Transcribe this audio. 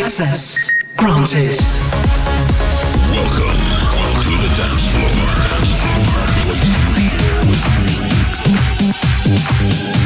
Access granted. Welcome to the dance floor. Place you share with me.